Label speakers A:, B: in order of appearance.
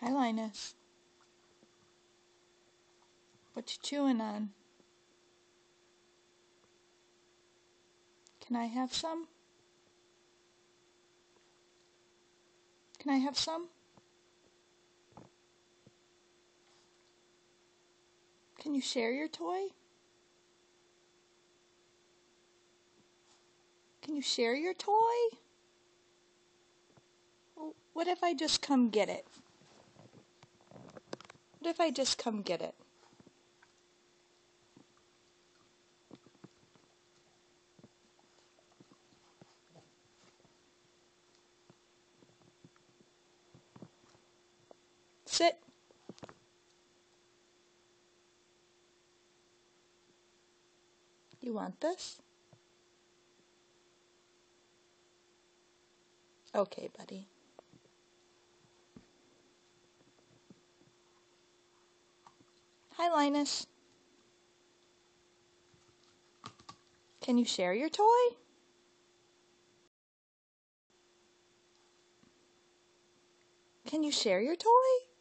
A: Hi, Linus. What you chewing on? Can I have some? Can I have some? Can you share your toy? Can you share your toy? Well, what if I just come get it? What if I just come get it? Sit. You want this? Okay, buddy. Hi, Linus. Can you share your toy? Can you share your toy?